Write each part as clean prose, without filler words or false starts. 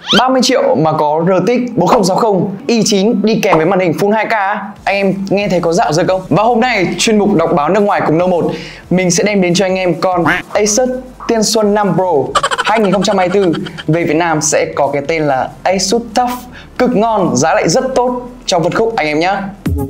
30 triệu mà có RTX 4060 i9 đi kèm với màn hình Full 2K. Anh em nghe thấy có dạo dực không? Và hôm nay chuyên mục đọc báo nước ngoài cùng Nâu1 mình sẽ đem đến cho anh em con Asus Tiên Xuân 5 Pro 2024 về Việt Nam sẽ có cái tên là Asus TUF, cực ngon, giá lại rất tốt trong phân khúc anh em nhé.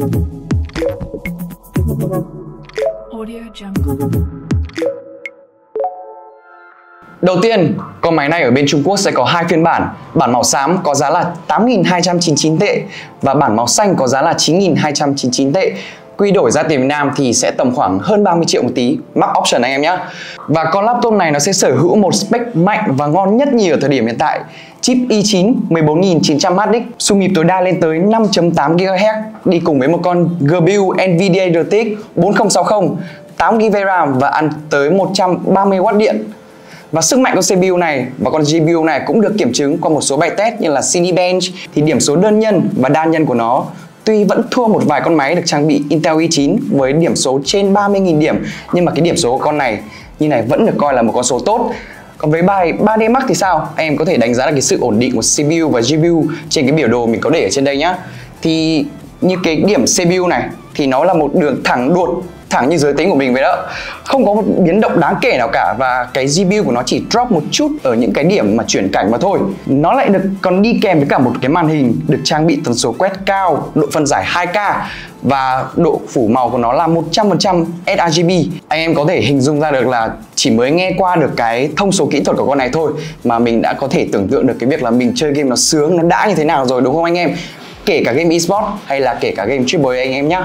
Đầu tiên, con máy này ở bên Trung Quốc sẽ có hai phiên bản. Bản màu xám có giá là 8.299 tệ và bản màu xanh có giá là 9.299 tệ. Quy đổi ra tiền Việt Nam thì sẽ tầm khoảng hơn 30 triệu một tí, max option anh em nhé. Và con laptop này nó sẽ sở hữu một spec mạnh và ngon nhất nhì ở thời điểm hiện tại. Chip i9 14900HX, xung nhịp tối đa lên tới 5.8 GHz đi cùng với một con GPU Nvidia RTX 4060, 8GB RAM và ăn tới 130W điện. Và sức mạnh của CPU này và con GPU này cũng được kiểm chứng qua một số bài test như là Cinebench, thì điểm số đơn nhân và đa nhân của nó tuy vẫn thua một vài con máy được trang bị Intel i9 với điểm số trên 30.000 điểm, nhưng mà cái điểm số của con này như này vẫn được coi là một con số tốt. Còn với bài 3D Max thì sao? Em có thể đánh giá được cái sự ổn định của CPU và GPU trên cái biểu đồ mình có để ở trên đây nhá. Thì như cái điểm CPU này thì nó là một đường thẳng đuột, thẳng như giới tính của mình vậy đó, không có một biến động đáng kể nào cả, và cái GPU của nó chỉ drop một chút ở những cái điểm mà chuyển cảnh mà thôi. Nó lại được còn đi kèm với cả một cái màn hình được trang bị tần số quét cao, độ phân giải 2K và độ phủ màu của nó là 100% sRGB. Anh em có thể hình dung ra được là chỉ mới nghe qua được cái thông số kỹ thuật của con này thôi mà mình đã có thể tưởng tượng được cái việc là mình chơi game nó sướng, nó đã như thế nào rồi, đúng không anh em? Kể cả game eSport hay là kể cả game AAA anh em nhá.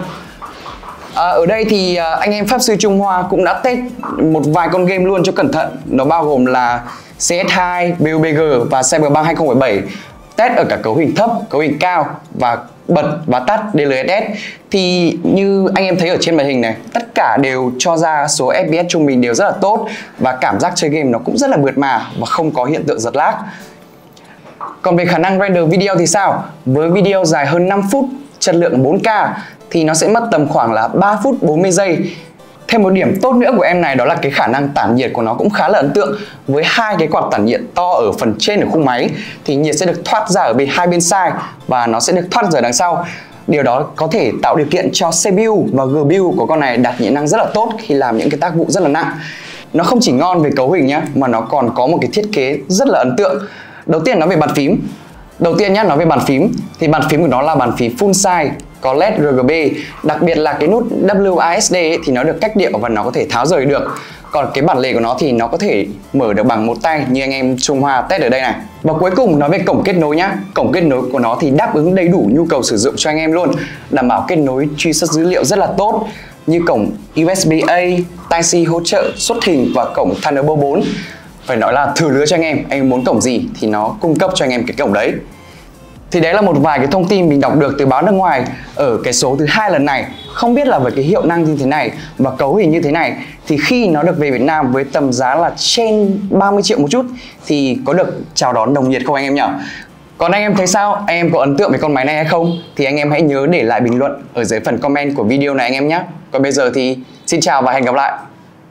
Ở đây thì anh em Pháp Sư Trung Hoa cũng đã test một vài con game luôn cho cẩn thận. Nó bao gồm là CS2, PUBG và Cyberpunk 2077. Test ở cả cấu hình thấp, cấu hình cao và bật và tắt DLSS. Thì như anh em thấy ở trên màn hình này, tất cả đều cho ra số FPS trung bình đều rất là tốt. Và cảm giác chơi game nó cũng rất là mượt mà và không có hiện tượng giật lag. Còn về khả năng render video thì sao? Với video dài hơn 5 phút, chất lượng 4K thì nó sẽ mất tầm khoảng là 3 phút 40 giây. Thêm một điểm tốt nữa của em này đó là cái khả năng tản nhiệt của nó cũng khá là ấn tượng. Với hai cái quạt tản nhiệt to ở phần trên ở khung máy thì nhiệt sẽ được thoát ra ở hai bên side và nó sẽ được thoát ra đằng sau. Điều đó có thể tạo điều kiện cho CPU và GPU của con này đạt nhiệt năng rất là tốt khi làm những cái tác vụ rất là nặng. Nó không chỉ ngon về cấu hình nhá, mà nó còn có một cái thiết kế rất là ấn tượng. Đầu tiên nói về bàn phím. Đầu tiên nhá, nói về bàn phím thì bàn phím của nó là bàn phím full size, có LED RGB, đặc biệt là cái nút WASD ấy, thì nó được cách điệu và nó có thể tháo rời được. Còn cái bản lề của nó thì nó có thể mở được bằng một tay như anh em Trung Hoa test ở đây này. Và cuối cùng nói về cổng kết nối nhá. Cổng kết nối của nó thì đáp ứng đầy đủ nhu cầu sử dụng cho anh em luôn, đảm bảo kết nối truy xuất dữ liệu rất là tốt, như cổng USB-A, Type-C hỗ trợ xuất hình và cổng Thunderbolt 4. Phải nói là thừa lứa cho anh em muốn cổng gì thì nó cung cấp cho anh em cái cổng đấy. Thì đấy là một vài cái thông tin mình đọc được từ báo nước ngoài ở cái số thứ 2 lần này. Không biết là với cái hiệu năng như thế này và cấu hình như thế này thì khi nó được về Việt Nam với tầm giá là trên 30 triệu một chút thì có được chào đón nồng nhiệt không anh em nhỉ? Còn anh em thấy sao? Anh em có ấn tượng với con máy này hay không? Thì anh em hãy nhớ để lại bình luận ở dưới phần comment của video này anh em nhé. Còn bây giờ thì xin chào và hẹn gặp lại.